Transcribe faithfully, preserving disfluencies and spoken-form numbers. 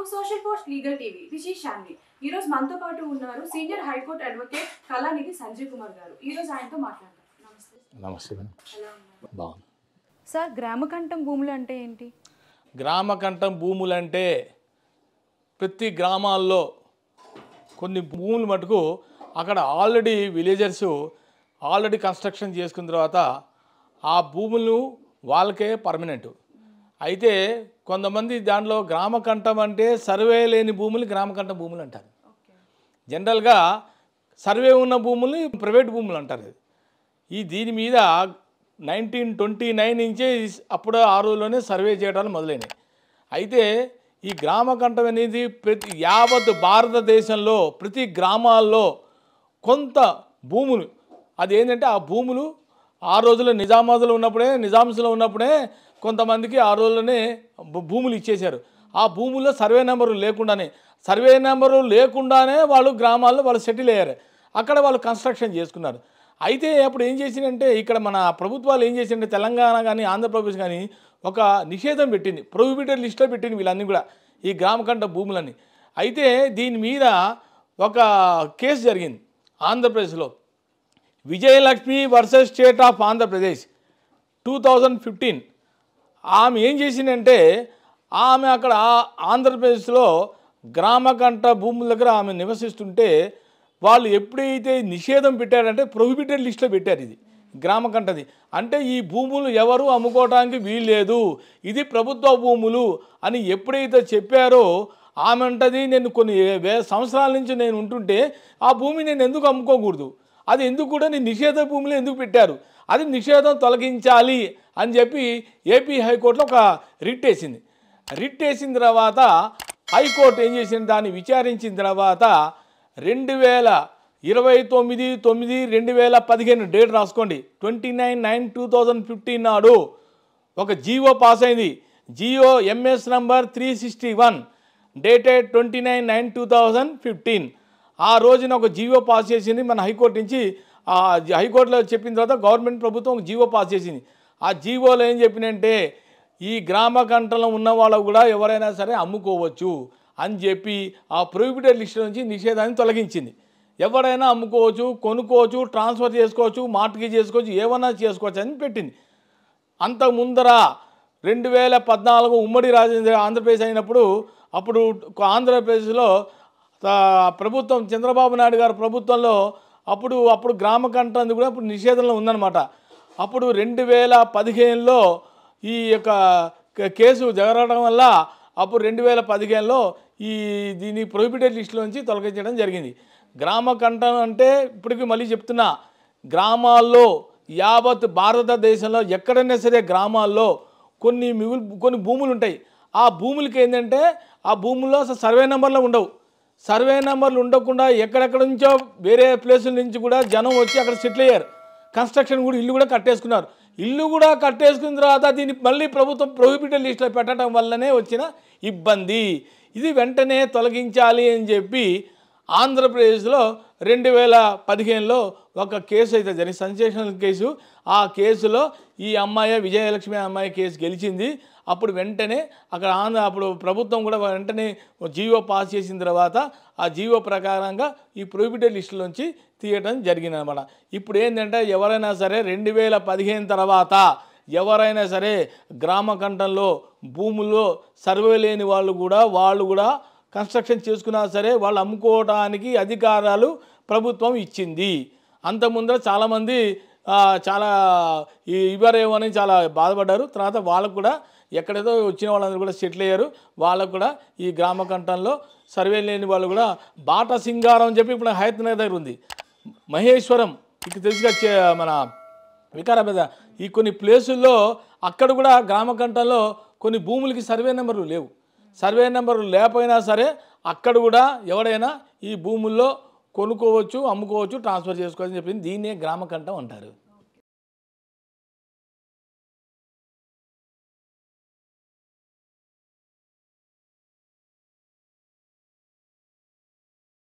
Social Post Legal T V. This is Shanvi. ఈ రోజు మనతో పాటు ఉన్నారు senior high court advocate Kalanidhi Sanjeev Kumar గారు. ఈ రోజు ఆయనతో మాట్లాడతాం. నమస్తే. నమస్తే. ఎలా ఉన్నారు? బాగుంది. సార్, గ్రామకంఠం భూములు అంటే ఏంటి? గ్రామకంఠం భూములు అంటే ప్రతి గ్రామాల్లో కొన్ని భూములు మటుకు అక్కడ ఆల్రెడీ విలేజర్స్ ఆల్రెడీ కన్స్ట్రక్షన్ చేసుకున్న తర్వాత ఆ భూములు వాళ్ళకే పర్మనెంట్. అయితే కొంతమంది దాంట్లో గ్రామకంఠం అంటే సర్వే లేని భూములు గ్రామకంఠం భూములు అంటారు. జనరల్గా సర్వే ఉన్న భూములు ప్రైవేట్ భూములు అంటారు. ఈ దీని మీద నైన్టీన్ ట్వంటీ నైన్ నుంచే అప్పుడు ఆ రోజుల్లోనే సర్వే చేయడాలు మొదలైనవి. అయితే ఈ గ్రామకంఠం అనేది ప్రతి యావత్ భారతదేశంలో ప్రతి గ్రామాల్లో కొంత భూములు అది ఏంటంటే ఆ భూములు ఆ రోజుల్లో నిజామాబాద్లో ఉన్నప్పుడే నిజాంస్లో ఉన్నప్పుడే కొంతమందికి ఆ రోజుల్లోనే భూములు ఇచ్చేశారు. ఆ భూముల్లో సర్వే నెంబరు లేకుండానే సర్వే నెంబరు లేకుండానే వాళ్ళు గ్రామాల్లో వాళ్ళు సెటిల్ అయ్యారు. అక్కడ వాళ్ళు కన్స్ట్రక్షన్ చేసుకున్నారు. అయితే అప్పుడు ఏం చేసిందంటే ఇక్కడ మన ప్రభుత్వాలు ఏం చేసిందంటే తెలంగాణ కానీ ఆంధ్రప్రదేశ్ కానీ ఒక నిషేధం పెట్టింది, ప్రొహిబిటెడ్ లిస్ట్లో పెట్టింది వీళ్ళన్నీ కూడా ఈ గ్రామకంఠ భూములన్నీ. అయితే దీని మీద ఒక కేసు జరిగింది ఆంధ్రప్రదేశ్లో, Vijayalakshmi versus state of Andhra Pradesh two thousand fifteen. ఆమె ఏం చేసిందంటే ఆమె అక్కడ ఆంధ్రప్రదేశ్లో గ్రామకంఠ భూముల దగ్గర ఆమె నివసిస్తుంటే వాళ్ళు ఎప్పుడైతే నిషేధం పెట్టారంటే ప్రొహిబిటెడ్ లిస్ట్లో పెట్టారు. ఇది గ్రామకంఠది అంటే ఈ భూములు ఎవరు అమ్ముకోవడానికి వీల్లేదు, ఇది ప్రభుత్వ భూములు అని ఎప్పుడైతే చెప్పారో ఆమె అంటది నేను కొన్ని వే సంవత్సరాల నుంచి నేను ఉంటుంటే ఆ భూమి నేను ఎందుకు అమ్ముకోకూడదు, అది ఎందుకు కూడా నేను నిషేధ భూములు ఎందుకు పెట్టారు, అది నిషేధం తొలగించాలి అని చెప్పి ఏపీ హైకోర్టులో ఒక రిట్ వేసింది. రిట్ వేసిన తర్వాత హైకోర్టు ఏం చేసింది, దాన్ని విచారించిన తర్వాత రెండు వేల ఇరవై తొమ్మిది తొమ్మిది రెండు వేల పదిహేను డేట్ రాసుకోండి, twenty nine nine two thousand fifteen నాడు ఒక జీవో పాస్ అయింది. GO MS number three sixty one dated twenty nine nine two thousand fifteen. ఆ రోజున ఒక జీవో పాస్ చేసింది మన హైకోర్టు నుంచి. ఆ హైకోర్టులో చెప్పిన తర్వాత గవర్నమెంట్ ప్రభుత్వం ఒక జీవో పాస్ చేసింది. ఆ జీవోలో ఏం చెప్పినంటే ఈ గ్రామకంఠంలో ఉన్న వాళ్ళు కూడా ఎవరైనా సరే అమ్ముకోవచ్చు అని చెప్పి ఆ ప్రొహిబిటెడ్ లిస్ట్ నుంచి నిషేధాన్ని తొలగించింది. ఎవరైనా అమ్ముకోవచ్చు, కొనుక్కోవచ్చు, ట్రాన్స్ఫర్ చేసుకోవచ్చు, మార్ట్గేజ్ చేసుకోవచ్చు, ఏమన్నా చేసుకోవచ్చు అని పెట్టింది. అంత ముందర రెండు వేల పద్నాలుగు ఉమ్మడి రాజేంద్ర ఆంధ్రప్రదేశ్ అయినప్పుడు అప్పుడు ఆంధ్రప్రదేశ్లో ప్రభుత్వం చంద్రబాబు నాయుడు గారి ప్రభుత్వంలో అప్పుడు అప్పుడు గ్రామకంఠం కూడా ఇప్పుడు నిషేధంలో ఉందన్నమాట. అప్పుడు రెండు వేల పదిహేనులో ఈ యొక్క కేసు జరగడం వల్ల అప్పుడు రెండు వేల పదిహేనులో ఈ దీన్ని ప్రొహిబిటెడ్ లిస్టులో నుంచి తొలగించడం జరిగింది. గ్రామకంఠం అంటే ఇప్పటికీ మళ్ళీ చెప్తున్నా, గ్రామాల్లో యావత్ భారతదేశంలో ఎక్కడైనా సరే గ్రామాల్లో కొన్ని మిగులు కొన్ని భూములు ఉంటాయి. ఆ భూములకి ఏంటంటే ఆ భూముల్లో అసలు సర్వే నెంబర్లు ఉండవు. సర్వే నెంబర్లు ఉండకుండా ఎక్కడెక్కడ నుంచో వేరే ప్లేసుల నుంచి కూడా జనం వచ్చి అక్కడ సెటిల్ అయ్యారు. కన్స్ట్రక్షన్ కూడా ఇల్లు కూడా కట్టేసుకున్నారు. ఇల్లు కూడా కట్టేసుకున్న తర్వాత దీన్ని మళ్ళీ ప్రభుత్వం ప్రొహిబిటెడ్ లిస్టులో పెట్టడం వల్లనే వచ్చిన ఇబ్బంది. ఇది వెంటనే తొలగించాలి అని చెప్పి ఆంధ్రప్రదేశ్లో రెండు వేల పదిహేనులో ఒక కేసు అయితే జరిగింది, సెన్సేషనల్ కేసు. ఆ కేసులో ఈ అమ్మాయి విజయలక్ష్మి అమ్మాయి కేసు గెలిచింది. అప్పుడు వెంటనే అక్కడ ఆంధ్ర అప్పుడు ప్రభుత్వం కూడా వెంటనే జీవో పాస్ చేసిన తర్వాత ఆ జీవో ప్రకారంగా ఈ ప్రొహిబిటెడ్ లిస్టులోంచి తీయడం జరిగిందనమాట. ఇప్పుడు ఏంటంటే ఎవరైనా సరే రెండు వేల పదిహేను తర్వాత ఎవరైనా సరే గ్రామకంఠంలో భూముల్లో సర్వే లేని వాళ్ళు కూడా వాళ్ళు కూడా కన్స్ట్రక్షన్ చేసుకున్నా సరే వాళ్ళు అమ్ముకోవడానికి అధికారాలు ప్రభుత్వం ఇచ్చింది. అంతకుముందర చాలామంది చాలా ఇవ్వరేమని చాలా బాధపడ్డారు. తర్వాత వాళ్ళకు కూడా ఎక్కడేదో వచ్చిన వాళ్ళందరూ కూడా సెటిల్ అయ్యారు. వాళ్ళకు కూడా ఈ గ్రామకంఠంలో సర్వే లేని వాళ్ళు కూడా బాట సింగారం అని చెప్పి ఇప్పుడు హైదరాబాద్ దగ్గర ఉంది, మహేశ్వరం ఇక తెలుసుగా మన వికారాబాద్ ఈ కొన్ని ప్లేసుల్లో అక్కడ కూడా గ్రామకంఠంలో కొన్ని భూములకి సర్వే నెంబర్లు లేవు. సర్వే నెంబర్లు లేకపోయినా సరే అక్కడ కూడా ఎవరైనా ఈ భూముల్లో కొనుక్కోవచ్చు, అమ్ముకోవచ్చు, ట్రాన్స్ఫర్ చేసుకోవచ్చు అని చెప్పింది. దీన్నే గ్రామకంఠం అంటారు.